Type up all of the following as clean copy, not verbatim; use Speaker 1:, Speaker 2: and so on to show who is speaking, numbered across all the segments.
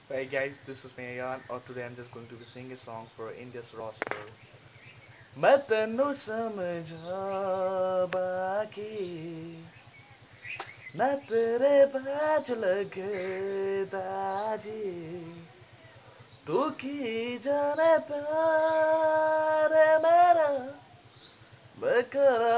Speaker 1: Hey guys, this is me Ayan, or today I'm just going to be singing a song for India's roster. मैं तेनू समझा बाकी ना तेरे बाज लगदा जी तू की जाने प्यार है मेरा मैं करा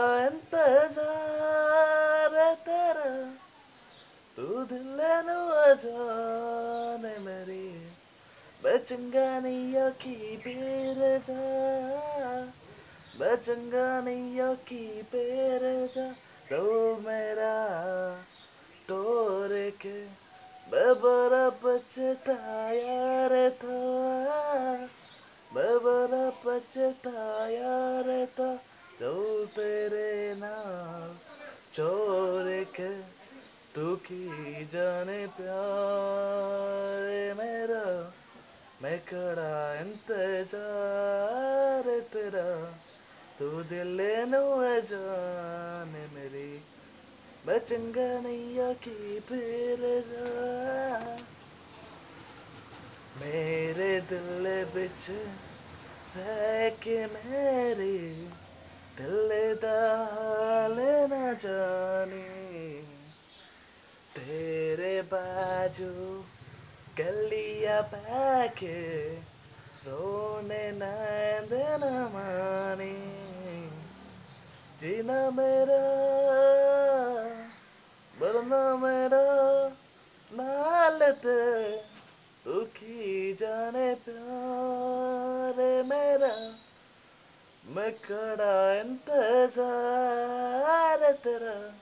Speaker 1: इंतजार है तेरा तू दिल नू जाने मेरी Bacangani bereja, bacangani bereja, do mera tore ke, babara pachitaya re tha, babara pachitaya re tha, do tere naal chore ke, तू की जाने प्यार मेरा मैं खड़ा इंतजार तेरा तू दिल नु जाने मेरी बचंगा नैया की फिर जा मेरे दिल बिच रह के मेरी दिल दा हाल न जाने तेरे बाजू गलिया बैके रोने नैंद न माने जीना मेरा मरना मेरा नालते तू की जाने प्यार मेरा मैं खड़ा इंतजार तेरा